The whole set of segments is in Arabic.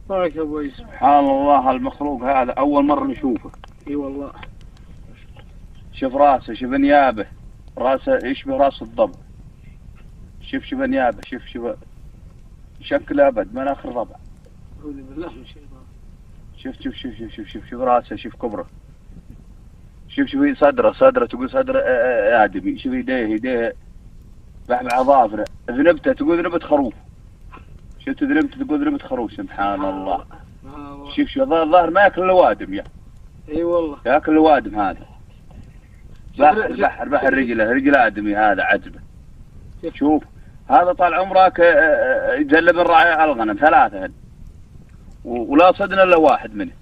بارك يا ابوي. سبحان الله، المخلوق هذا اول مرة نشوفه. اي والله. شوف راسه، شوف انيابه، راسه يشبه راس الضبع. شوف انيابه، شوف شكله ابد مناخ الربع. اعوذ بالله من الشيطان. شوف راسه، شوف كبره. شوف صدره تقول صدره آدمي. شوف يديه بعض اظافره. ذنبته تقول ذنبة خروف. شفت ذنبته تقول ذنبة خروف. سبحان الله. شوف الظاهر ما ياكل الوادم يا. اي والله. ياكل الوادم هذا. بحر رجل آدمي هذا عجبه. شوف هذا طال عمرك يجلب الراعي على الغنم 3 ولا صدنا الا واحد منه.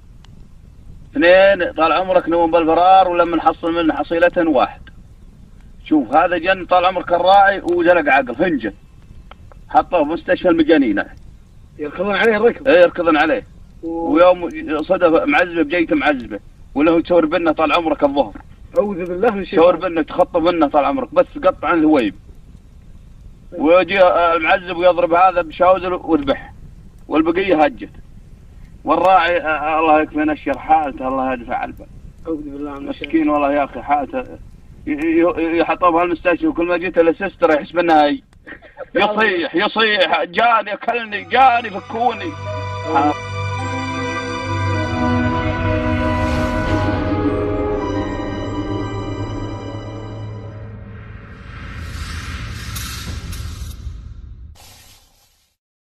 2 طال عمرك نوم بالفرار ولما نحصل منه حصيلة 1. شوف هذا جن طال عمرك الراعي وجلق عقل هنجه. حطوه في مستشفى المجانين. يركضون عليه الركض. ايه يركضون عليه. ويوم صدف معزبه بجيته معزبه وله تشور بنا طال عمرك الظهر. اعوذ بالله من الشيطان. تشور بنا تخطب بنا طال عمرك بس قطع عن الهويب. ويجي المعزب ويضرب هذا بشاوزر وذبح والبقيه هجت. والراعي الله يكفينا الشر حالته الله يدفع البال. اعوذ بالله من الشيطان. مسكين والله يا اخي حالته. يحطوه بهالمستشفى وكل ما جيت السستر يحس منها هي. يصيح جاني اكلني جاني فكوني.